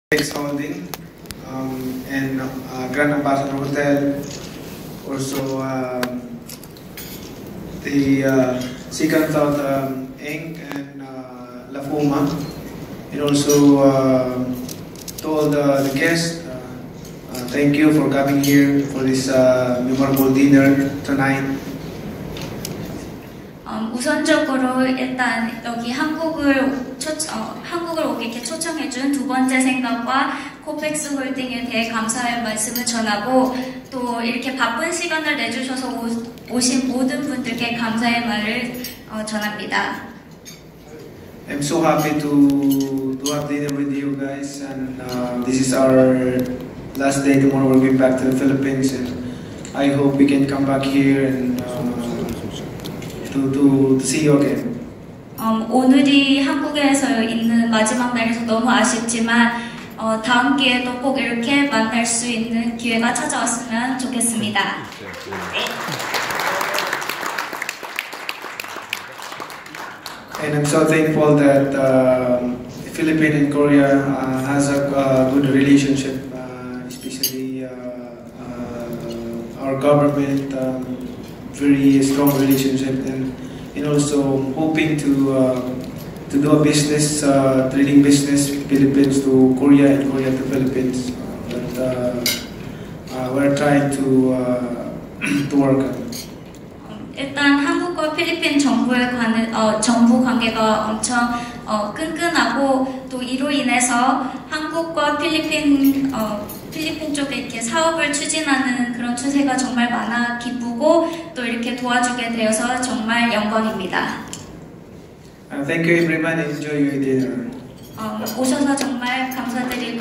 X Holding and Grand Ambassador Hotel, also the Second Thought Inc. and La Fuma, and also to all the guests, thank you for coming here for this memorable dinner tonight. 우선적으로 일단 여기 한국을 오게 이렇게 초청해준 두 번째 생각과 코펙스 홀딩에 대해 감사의 말씀을 전하고 또 이렇게 바쁜 시간을 내주셔서 오신 모든 분들께 감사의 말을 전합니다. I'm so happy to have dinner with you guys, and this is our last day. Tomorrow we'll be back to the Philippines, and I hope we can come back here and to see you again. 오늘이 한국에서 있는 마지막 날에서 너무 아쉽지만 다음 기회에도 꼭 이렇게 만날 수 있는 기회가 찾아왔으면 좋겠습니다. And I'm so thankful that Philippines and Korea has a good relationship, especially our government, very strong relationship, and also hoping to do a business, trading business, Philippines to Korea and Korea to Philippines. But we're trying to work on. 일단 한국과 필리핀 정부의 정부 관계가 엄청 끈끈하고 또 이로 인해서 한국과 필리핀 쪽에 이렇게 사업을 추진하는 그런 추세가 정말 많아 기쁘고 또 이렇게 도와주게 되어서 정말 영광입니다. Thank you everyone. Enjoy your dinner. 오셔서 정말 감사드리고